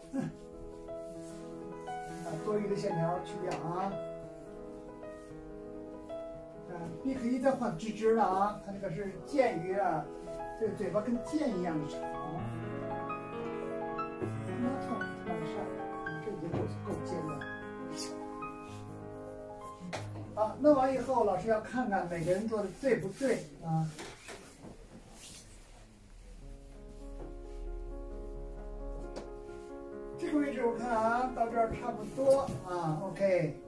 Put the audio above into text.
多余的线条去掉啊。你可以再换直直的啊，它这个是剑鱼啊，这个嘴巴跟剑一样的长。那看完事儿，这已经够尖了。好，弄完以后，老师要看看每个人做的对不对啊。这个位置我看啊，到这儿差不多啊 ，OK。